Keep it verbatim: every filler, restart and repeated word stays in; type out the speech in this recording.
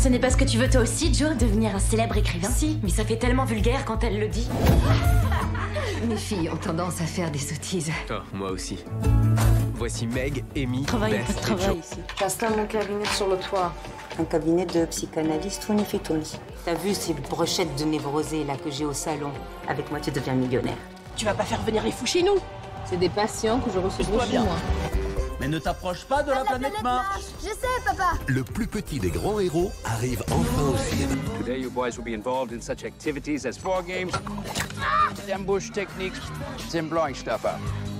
Ce n'est pas ce que tu veux toi aussi, Joe, devenir un célèbre écrivain? Si, mais ça fait tellement vulgaire quand elle le dit. Mes filles ont tendance à faire des sottises. Oh, moi aussi. Voici Meg, Amy, Travail, Beth pas de et travail Joe. ici. J'installe mon cabinet sur le toit. Un cabinet de psychanalyste Tony Fitons. T'as vu ces brochettes de névrosés là que j'ai au salon? Avec moi, tu deviens millionnaire. Tu vas pas faire venir les fous chez nous? C'est des patients que je recevrai chez moi. Mais ne t'approche pas de la, planète Mars. Je sais, papa. Le plus petit des grands héros arrive enfin au cinéma. Today, you boys will be involved in such activities as war games, ambush techniques, and blowing stuff up.